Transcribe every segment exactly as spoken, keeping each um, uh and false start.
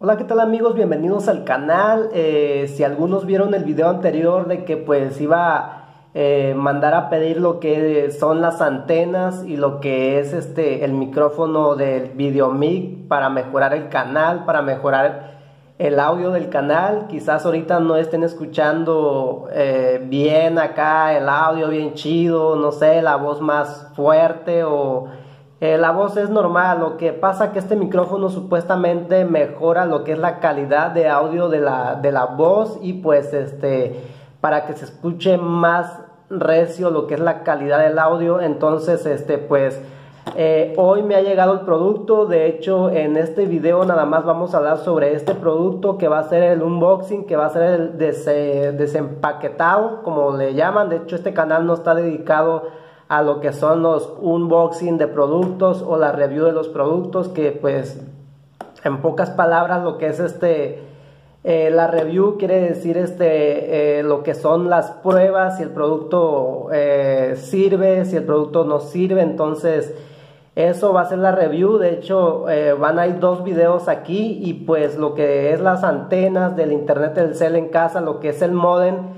Hola, ¿qué tal amigos? Bienvenidos al canal. Eh, si algunos vieron el video anterior de que pues iba a eh, mandar a pedir lo que son las antenas y lo que es este el micrófono del VideoMic para mejorar el canal, para mejorar el audio del canal. Quizás ahorita no estén escuchando eh, bien acá el audio, bien chido, no sé, la voz más fuerte o... Eh, la voz es normal. Lo que pasa que este micrófono supuestamente mejora lo que es la calidad de audio de la, de la voz y pues este para que se escuche más recio lo que es la calidad del audio. Entonces este pues eh, hoy me ha llegado el producto. De hecho, en este video nada más vamos a hablar sobre este producto, que va a ser el unboxing, que va a ser el des desempaquetado, como le llaman. De hecho, este canal no está dedicado a lo que son los unboxing de productos o la review de los productos, que pues en pocas palabras lo que es este eh, la review quiere decir este eh, lo que son las pruebas, si el producto eh, sirve, si el producto no sirve. Entonces eso va a ser la review. De hecho eh, van a ir dos videos aquí, y pues lo que es las antenas del internet del cel en casa, lo que es el modem.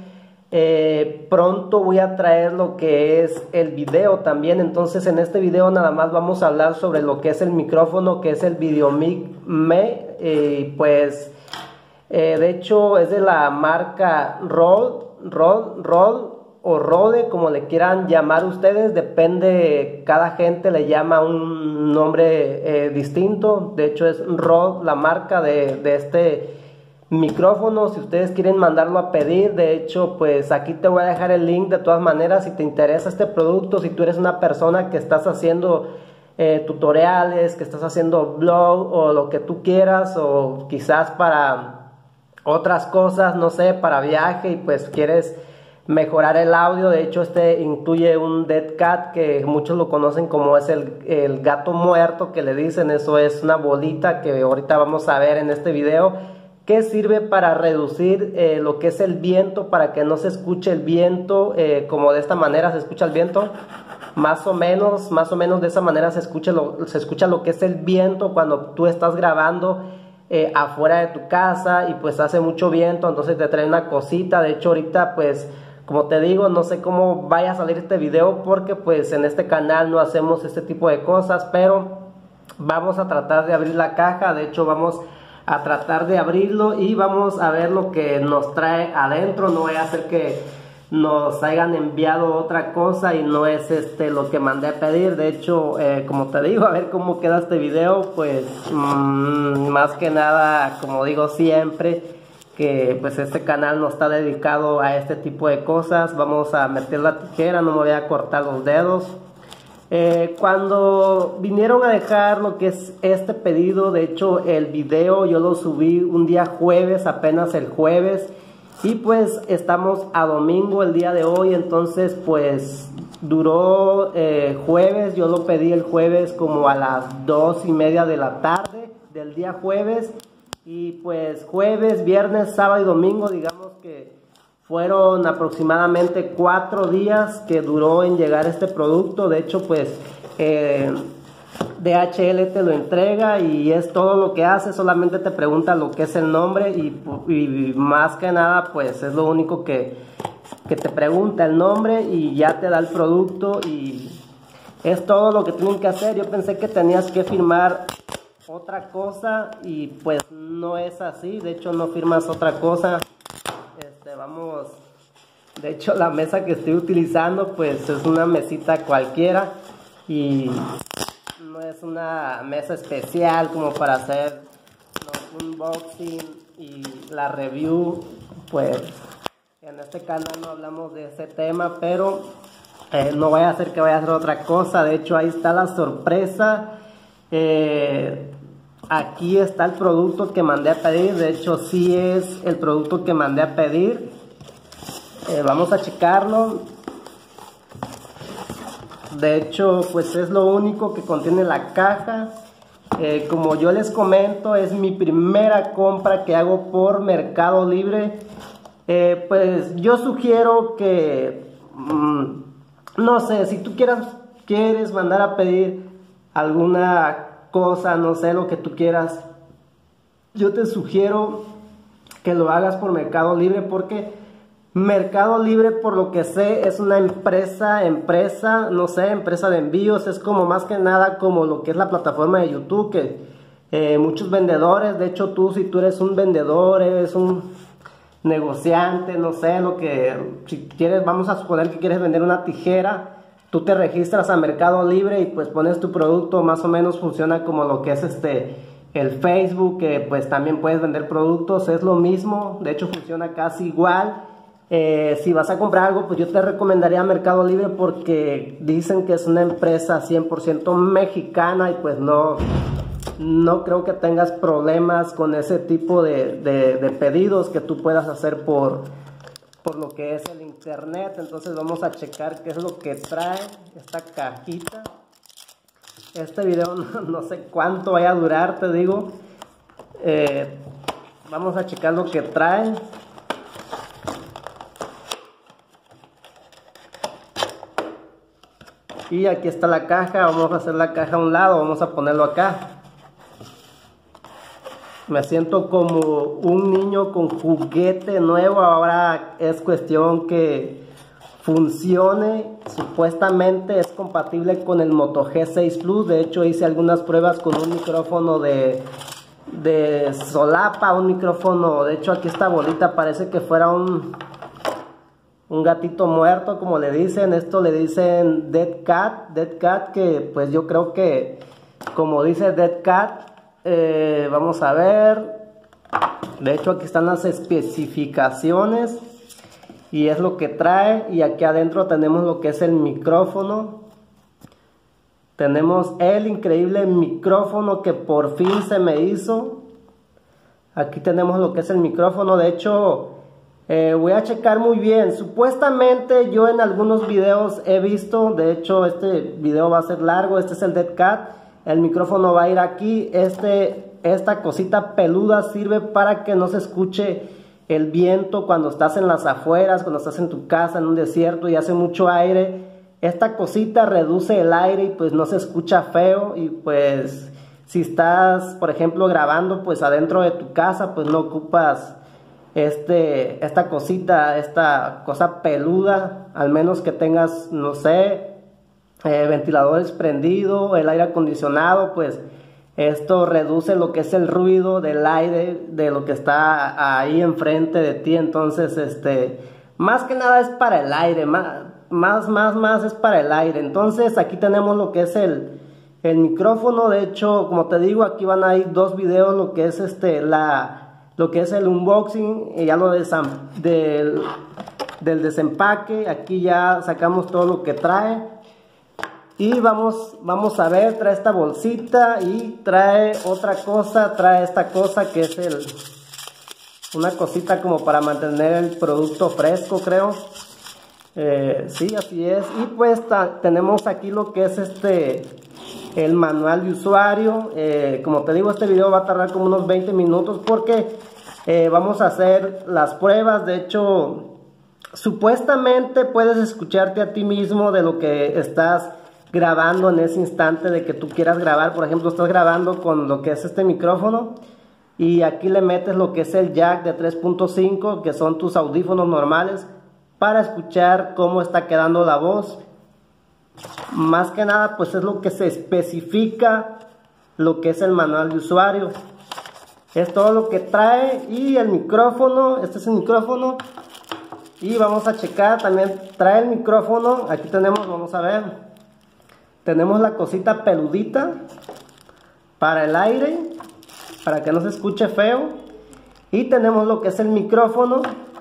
Eh, pronto voy a traer lo que es el video también. Entonces en este video nada más vamos a hablar sobre lo que es el micrófono, que es el VideoMic Me. Eh, pues eh, de hecho es de la marca Rode, Rode, Rode o Rode, como le quieran llamar ustedes. Depende, cada gente le llama un nombre eh, distinto. De hecho es Rode la marca de, de este micrófono. Si ustedes quieren mandarlo a pedir, de hecho pues aquí te voy a dejar el link. De todas maneras, si te interesa este producto, si tú eres una persona que estás haciendo eh, tutoriales, que estás haciendo blog o lo que tú quieras, o quizás para otras cosas, no sé, para viaje, y pues quieres mejorar el audio. De hecho este incluye un dead cat, que muchos lo conocen como es el, el gato muerto, que le dicen. Eso es una bolita que ahorita vamos a ver en este video, que sirve para reducir eh, lo que es el viento, para que no se escuche el viento eh, como de esta manera se escucha el viento. Más o menos, más o menos de esa manera se escucha lo, se escucha lo que es el viento cuando tú estás grabando eh, afuera de tu casa y pues hace mucho viento, entonces te trae una cosita. De hecho ahorita pues como te digo, no sé cómo vaya a salir este video, porque pues en este canal no hacemos este tipo de cosas, pero vamos a tratar de abrir la caja. De hecho vamos a tratar de abrirlo y vamos a ver lo que nos trae adentro. No voy a hacer que nos hayan enviado otra cosa y no es este lo que mandé a pedir. De hecho eh, como te digo, a ver cómo queda este video. Pues mmm, más que nada, como digo siempre, que pues este canal no está dedicado a este tipo de cosas. Vamos a meter la tijera, no me voy a cortar los dedos. Eh, cuando vinieron a dejar lo que es este pedido, de hecho el video yo lo subí un día jueves, apenas el jueves, y pues estamos a domingo el día de hoy. Entonces pues duró eh, jueves. Yo lo pedí el jueves como a las dos y media de la tarde del día jueves, y pues jueves, viernes, sábado y domingo, digamos que fueron aproximadamente cuatro días que duró en llegar este producto. De hecho pues eh, D H L te lo entrega y es todo lo que hace. Solamente te pregunta lo que es el nombre y, y más que nada pues es lo único que, que te pregunta, el nombre, y ya te da el producto y es todo lo que tienen que hacer. Yo pensé que tenías que firmar otra cosa y pues no es así. De hecho no firmas otra cosa. Este, vamos, de hecho la mesa que estoy utilizando pues es una mesita cualquiera y no es una mesa especial como para hacer los unboxing y la review. Pues en este canal no hablamos de ese tema, pero eh, no vaya a ser que vaya a hacer otra cosa. De hecho ahí está la sorpresa. eh, Aquí está el producto que mandé a pedir. De hecho sí es el producto que mandé a pedir. eh, Vamos a checarlo. De hecho pues es lo único que contiene la caja. eh, Como yo les comento, es mi primera compra que hago por Mercado Libre. eh, Pues yo sugiero que mmm, no sé, si tú quieras, quieres mandar a pedir alguna cosa, no sé, lo que tú quieras, yo te sugiero que lo hagas por Mercado Libre, porque Mercado Libre, por lo que sé, es una empresa, empresa, no sé, empresa de envíos. Es como más que nada como lo que es la plataforma de YouTube, que eh, muchos vendedores, de hecho tú, si tú eres un vendedor, eres un negociante, no sé, lo que, si quieres, vamos a suponer que quieres vender una tijera, tú te registras a Mercado Libre y pues pones tu producto. Más o menos funciona como lo que es este el Facebook, que pues también puedes vender productos, es lo mismo, de hecho funciona casi igual. Eh, si vas a comprar algo, pues yo te recomendaría Mercado Libre, porque dicen que es una empresa cien por ciento mexicana y pues no, no creo que tengas problemas con ese tipo de, de, de pedidos que tú puedas hacer por, por lo que es el internet. Entonces vamos a checar qué es lo que trae esta cajita. Este video no, no sé cuánto vaya a durar, te digo. Eh, vamos a checar lo que trae. Y aquí está la caja. Vamos a hacer la caja a un lado, vamos a ponerlo acá. Me siento como un niño con juguete nuevo. Ahora es cuestión que funcione. Supuestamente es compatible con el Moto G seis Plus. De hecho hice algunas pruebas con un micrófono de, de solapa, un micrófono. De hecho aquí esta bolita parece que fuera un, un gatito muerto, como le dicen. Esto le dicen Dead Cat, Dead Cat, que pues yo creo que como dice Dead Cat, eh, vamos a ver. De hecho aquí están las especificaciones y es lo que trae. Y aquí adentro tenemos lo que es el micrófono. Tenemos el increíble micrófono que por fin se me hizo. Aquí tenemos lo que es el micrófono. De hecho, eh, voy a checar muy bien. Supuestamente yo en algunos videos he visto, de hecho este video va a ser largo. Este es el Dead Cat. El micrófono va a ir aquí. Este, esta cosita peluda sirve para que no se escuche el viento cuando estás en las afueras, cuando estás en tu casa, en un desierto y hace mucho aire. Esta cosita reduce el aire y pues no se escucha feo. Y pues si estás, por ejemplo, grabando pues adentro de tu casa, pues no ocupas este, esta cosita, esta cosa peluda, al menos que tengas, no sé, eh, ventiladores prendidos, el aire acondicionado. Pues esto reduce lo que es el ruido del aire, de lo que está ahí enfrente de ti. Entonces, este, más que nada es para el aire, más, más, más, más es para el aire. Entonces, aquí tenemos lo que es el, el micrófono. De hecho, como te digo, aquí van a ir dos videos, lo que es este, la, lo que es el unboxing, y ya lo desam, del, del desempaque. Aquí ya sacamos todo lo que trae. Y vamos, vamos a ver, trae esta bolsita y trae otra cosa, trae esta cosa que es el, una cosita como para mantener el producto fresco, creo. Eh, sí, así es. Y pues ta, tenemos aquí lo que es este, el manual de usuario. Eh, como te digo, este video va a tardar como unos veinte minutos porque eh, vamos a hacer las pruebas. De hecho, supuestamente puedes escucharte a ti mismo de lo que estás grabando en ese instante de que tú quieras grabar. Por ejemplo, estás grabando con lo que es este micrófono y aquí le metes lo que es el jack de tres punto cinco, que son tus audífonos normales, para escuchar cómo está quedando la voz. Más que nada pues es lo que se especifica lo que es el manual de usuario. Es todo lo que trae. Y el micrófono, este es el micrófono. Y vamos a checar, también trae el micrófono. Aquí tenemos, vamos a ver, tenemos la cosita peludita para el aire, para que no se escuche feo. Y tenemos lo que es el micrófono.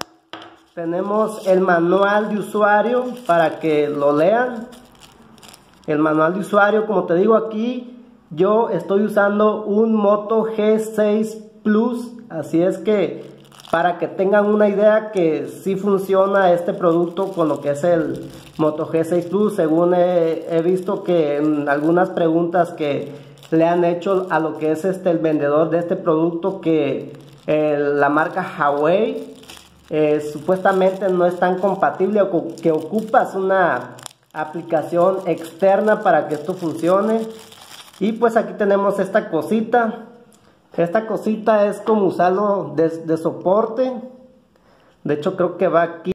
Tenemos el manual de usuario para que lo lean. El manual de usuario, como te digo, aquí yo estoy usando un Moto G seis Plus. Así es que para que tengan una idea que sí funciona este producto con lo que es el Moto G seis Plus, según he, he visto que en algunas preguntas que le han hecho a lo que es este el vendedor de este producto, que eh, la marca Huawei eh, supuestamente no es tan compatible, o que ocupas una aplicación externa para que esto funcione. Y pues aquí tenemos esta cosita Esta cosita es como usarlo de, de soporte. De hecho creo que va aquí.